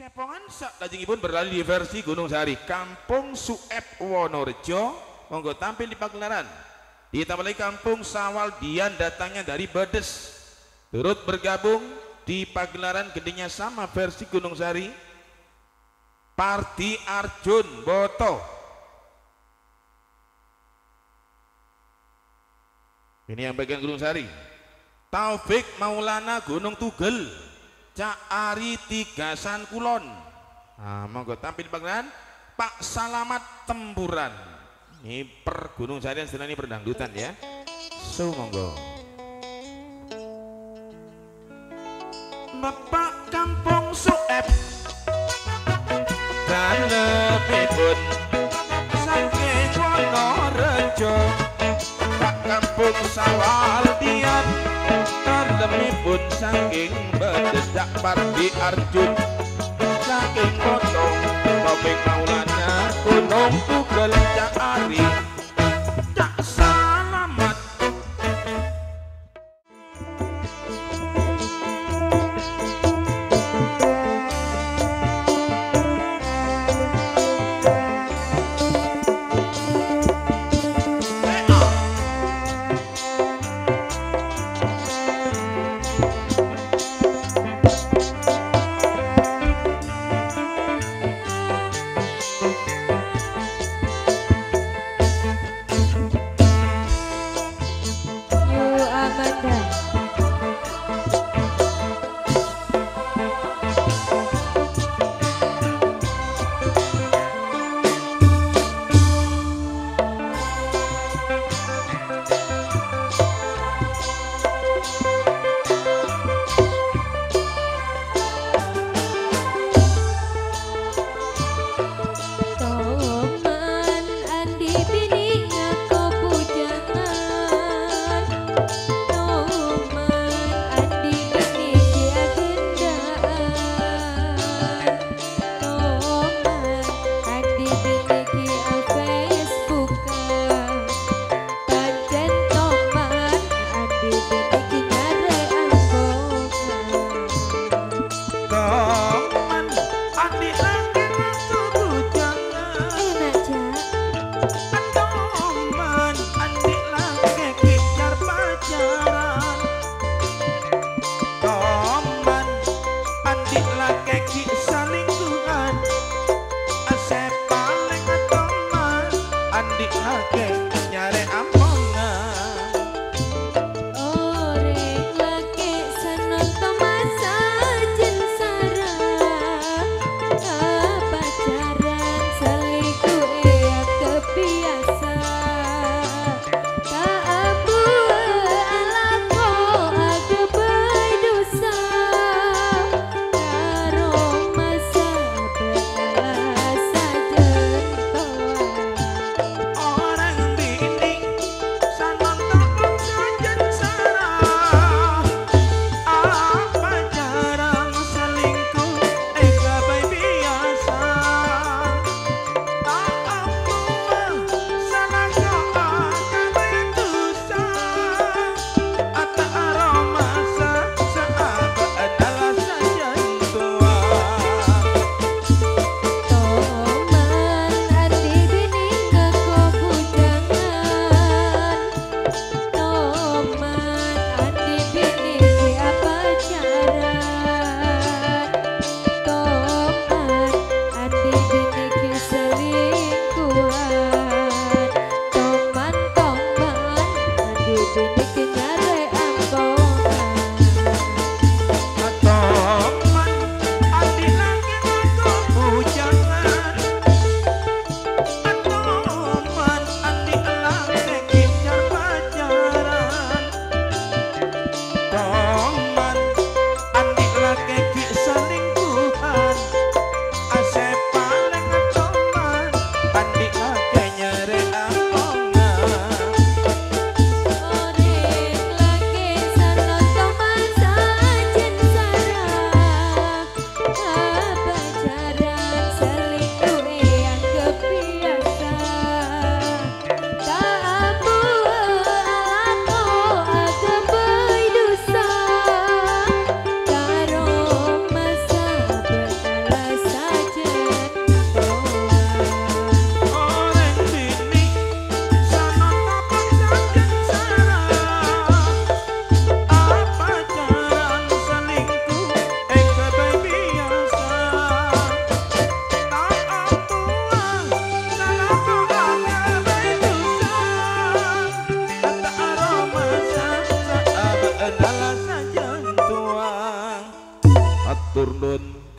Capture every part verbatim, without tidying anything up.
Cepongan sak lajengipun berlari di versi Gunung Sari, Kampung Sueb Wonorejo, monggo tampil di pagelaran. Ditambah lagi Kampung Sawal Dian datangnya dari Bedes, turut bergabung di pagelaran gedenya sama versi Gunung Sari. Parti Arjun Boto, ini yang bagian Gunung Sari. Taufik Maulana Gunung Tugel, Cak Ari Tigasan Kulon. Nah, monggo tampil pagelaran. Pak Salamat Tempuran, ini per Gunung Sari yang sedang ini perdangdutan ya. So monggo. Bapak Kampung Sueb dan lebih pun saking Wonorejo, Pak Kampung Sawal Dian dan lebih pun saking Bededak Parti Arjun, saking Potong Taufik Maulana Gunung Tugel, Cak Ari Cak Salamat.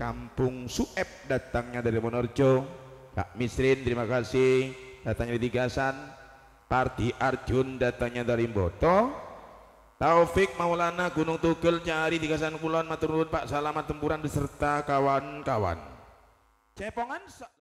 Kampung Sueb datangnya dari Monorjo. Kak Misrin terima kasih datangnya dari Tigasan. Pardi Arjun datangnya dari Boto. Taufik Maulana Gunung Tugel Cari Tigasan Kulon matur nuwun Pak Salamat Tempuran beserta kawan-kawan. Cepongan